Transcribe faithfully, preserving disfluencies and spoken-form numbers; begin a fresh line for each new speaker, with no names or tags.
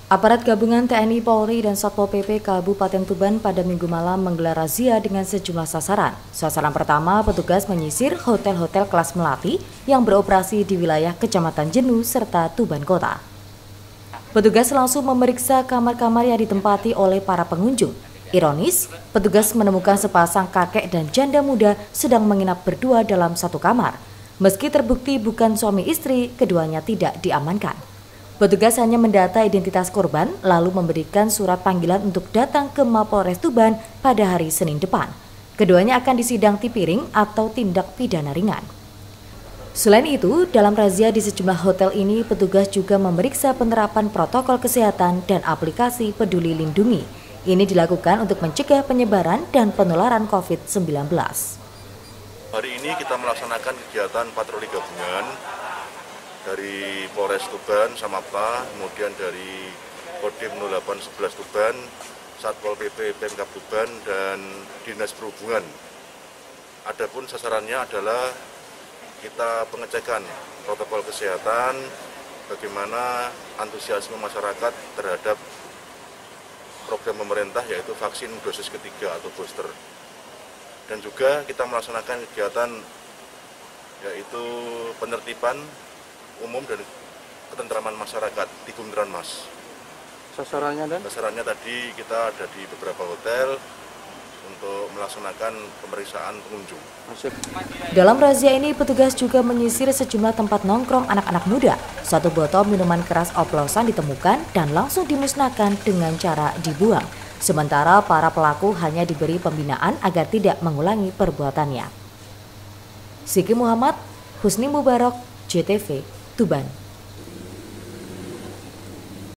Aparat gabungan T N I Polri dan Satpol P P Kabupaten Tuban pada Minggu malam menggelar razia dengan sejumlah sasaran. Sasaran pertama, petugas menyisir hotel-hotel kelas melati yang beroperasi di wilayah Kecamatan Jenu serta Tuban Kota. Petugas langsung memeriksa kamar-kamar yang ditempati oleh para pengunjung. Ironis, petugas menemukan sepasang kakek dan janda muda sedang menginap berdua dalam satu kamar. Meski terbukti bukan suami istri, keduanya tidak diamankan. Petugas hanya mendata identitas korban, lalu memberikan surat panggilan untuk datang ke Mapolres Tuban pada hari Senin depan. Keduanya akan disidang tipiring atau tindak pidana ringan. Selain itu, dalam razia di sejumlah hotel ini, petugas juga memeriksa penerapan protokol kesehatan dan aplikasi Peduli Lindungi. Ini dilakukan untuk mencegah penyebaran dan penularan covid sembilan belas.
Hari ini kita melaksanakan kegiatan patroli gabungan dari Polres Tuban, Samapta, kemudian dari Kodim nol delapan sebelas Tuban, Satpol P P Pemkab Tuban, dan Dinas Perhubungan. Adapun sasarannya adalah kita pengecekan protokol kesehatan, bagaimana antusiasme masyarakat terhadap program pemerintah yaitu vaksin dosis ketiga atau booster. Dan juga kita melaksanakan kegiatan yaitu penertiban umum dan ketentraman masyarakat di Bundaran Mas.
Sasarannya dan?
Sasarannya tadi kita ada di beberapa hotel untuk melaksanakan pemeriksaan pengunjung.
Dalam razia ini, petugas juga menyisir sejumlah tempat nongkrong anak-anak muda. Satu botol minuman keras oplosan ditemukan dan langsung dimusnahkan dengan cara dibuang. Sementara para pelaku hanya diberi pembinaan agar tidak mengulangi perbuatannya. Siki Muhammad, Husni Mubarak, J T V, Tuban.